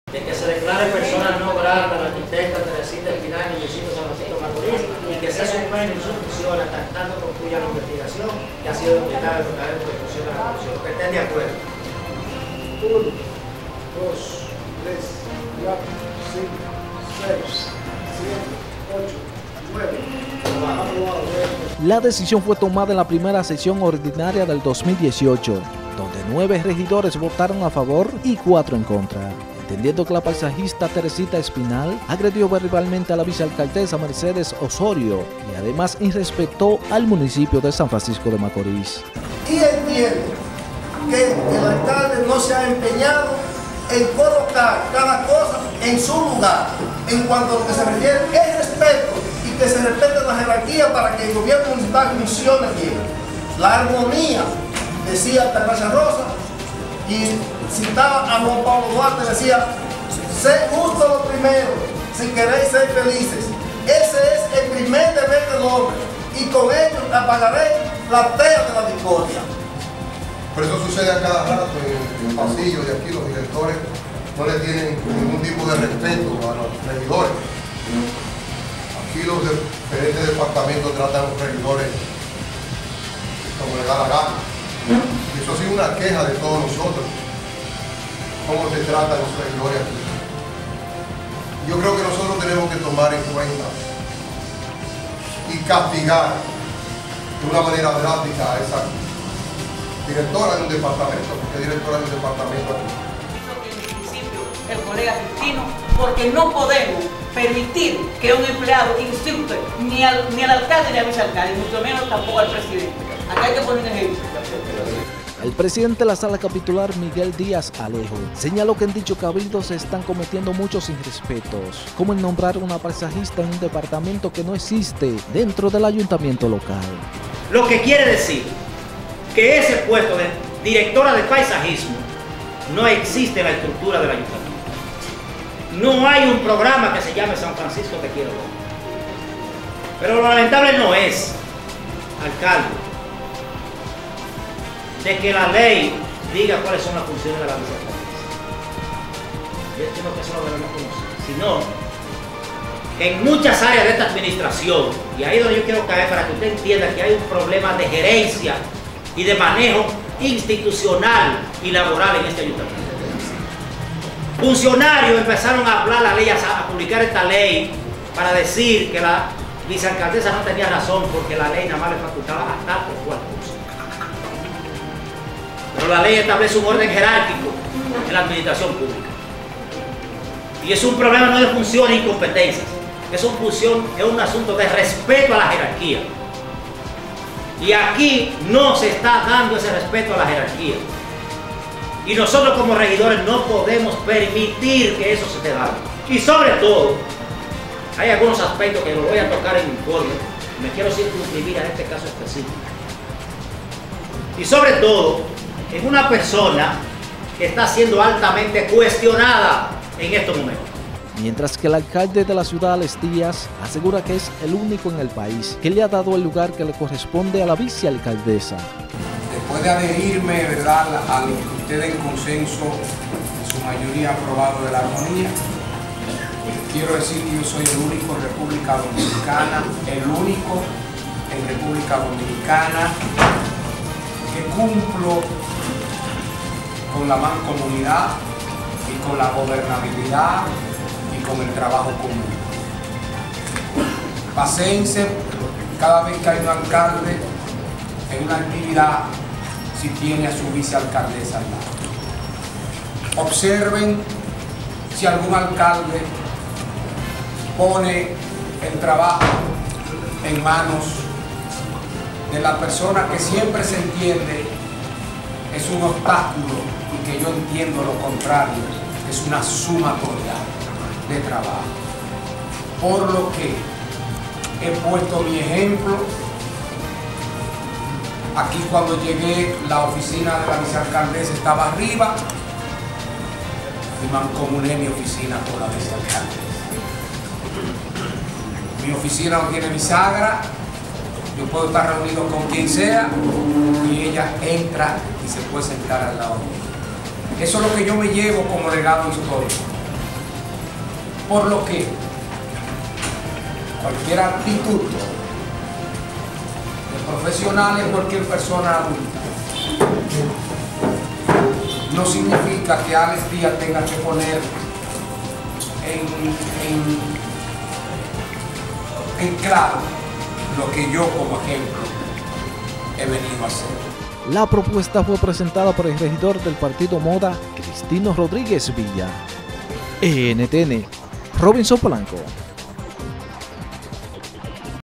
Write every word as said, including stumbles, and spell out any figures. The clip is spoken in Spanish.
De que se declare persona no grata a la arquitecta Teresita Espinal y vecino San Francisco de Macorís y que se suspende su función hasta tanto concluya la investigación que ha sido duplicada por la Constitución de la Corrupción. Que estén de acuerdo. Uno, dos, tres, cuatro, cinco, seis, siete, ocho, nueve. La decisión fue tomada en la primera sesión ordinaria del dos mil dieciocho, donde nueve regidores votaron a favor y cuatro en contra, entendiendo que la paisajista Teresita Espinal agredió verbalmente a la vicealcaldesa Mercedes Osorio y además irrespetó al municipio de San Francisco de Macorís. Y entiendo que el alcalde no se ha empeñado en colocar cada cosa en su lugar en cuanto a lo que se refiere el respeto y que se respete la jerarquía para que el gobierno municipal funcione bien. La armonía, decía Altagracia Rosa, y citaba a Juan Pablo Duarte, decía: sé justo lo primero, si queréis ser felices. Ese es el primer deber del hombre, y con ello apagaré la pena de la discordia. Pero eso sucede a cada rato en el pasillo de aquí. Los directores no le tienen ningún tipo de respeto a los regidores. Aquí los diferentes departamentos tratan a los regidores como les da la gana. Eso ha sido una queja de todos nosotros, cómo se tratan los regidores aquí. Yo creo que nosotros tenemos que tomar en cuenta y castigar de una manera drástica a esa directora de un departamento, porque es directora de un departamento aquí. El colega Cristino, porque no podemos permitir que un empleado insulte ni al, ni al alcalde ni al vicealcalde, mucho menos tampoco al presidente. Acá hay que poner un ejemplo. El presidente de la sala capitular, Miguel Díaz Alejo, señaló que en dicho cabildo se están cometiendo muchos irrespetos, como el nombrar una paisajista en un departamento que no existe dentro del ayuntamiento local. Lo que quiere decir que ese puesto de directora de paisajismo no existe en la estructura del ayuntamiento. No hay un programa que se llame San Francisco Te Quiero. Pero lo lamentable no es, alcalde, de que la ley diga cuáles son las funciones de la vicealcaldesa. Yo entiendo que eso lo debemos conocer. Sino que en muchas áreas de esta administración, y ahí es donde yo quiero caer para que usted entienda que hay un problema de gerencia y de manejo institucional y laboral en este ayuntamiento. Funcionarios empezaron a hablar la ley, a publicar esta ley para decir que la vicealcaldesa no tenía razón porque la ley nada más le facultaba a tal o cual cosa. Pero la ley establece un orden jerárquico en la administración pública. Y es un problema no de funciones y competencias, es, un función, es un asunto de respeto a la jerarquía. Y aquí no se está dando ese respeto a la jerarquía. Y nosotros como regidores no podemos permitir que eso se esté dando. Y sobre todo, hay algunos aspectos que los voy a tocar en mi informe. Me quiero circunscribir a este caso específico. Y sobre todo, es una persona que está siendo altamente cuestionada en estos momentos. Mientras que el alcalde de la ciudad, Alex Díaz, asegura que es el único en el país que le ha dado el lugar que le corresponde a la vicealcaldesa. Después de adherirme, ¿verdad?, a lo que ustedes en consenso, en su mayoría aprobado de la armonía, quiero decir que yo soy el único en República Dominicana, el único en República Dominicana que cumplo con la mancomunidad y con la gobernabilidad y con el trabajo común. Paséense cada vez que hay un alcalde en una actividad, si tiene a su vicealcaldesa al lado. Observen si algún alcalde pone el trabajo en manos de la persona que siempre se entiende es un obstáculo y que yo entiendo lo contrario, es una sumatoria de trabajo. Por lo que he puesto mi ejemplo. Aquí cuando llegué, la oficina de la vicealcaldesa estaba arriba y mancomuné mi oficina con la vicealcaldesa. Mi oficina no tiene bisagra, yo puedo estar reunido con quien sea y ella entra y se puede sentar al lado mío. Eso es lo que yo me llevo como legado histórico. Por lo que cualquier actitud de profesional en cualquier persona adulta no significa que Alex Díaz tenga que poner en, en, en claro lo que yo como ejemplo he venido a hacer. La propuesta fue presentada por el regidor del partido Moda, Cristino Rodríguez Villa. E N T N, Robinson Polanco.